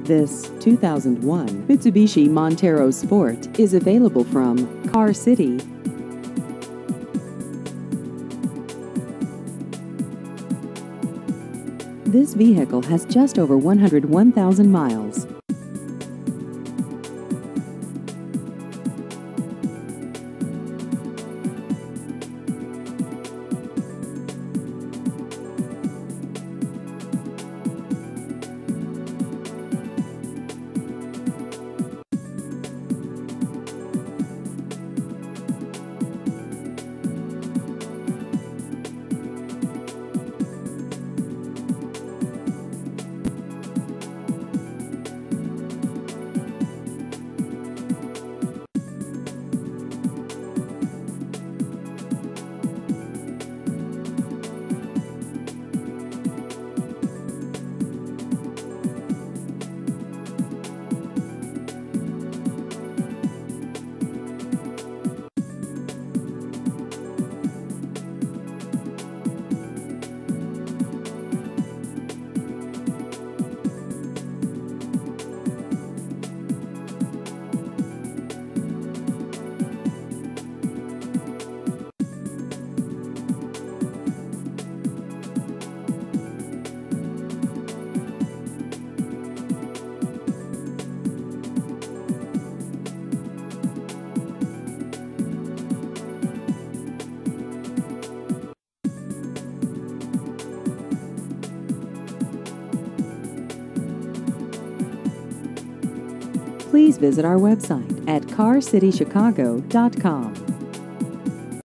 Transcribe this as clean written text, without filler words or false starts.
This 2001 Mitsubishi Montero Sport is available from Car City. This vehicle has just over 101,000 miles. Please visit our website at carcitychicago.com.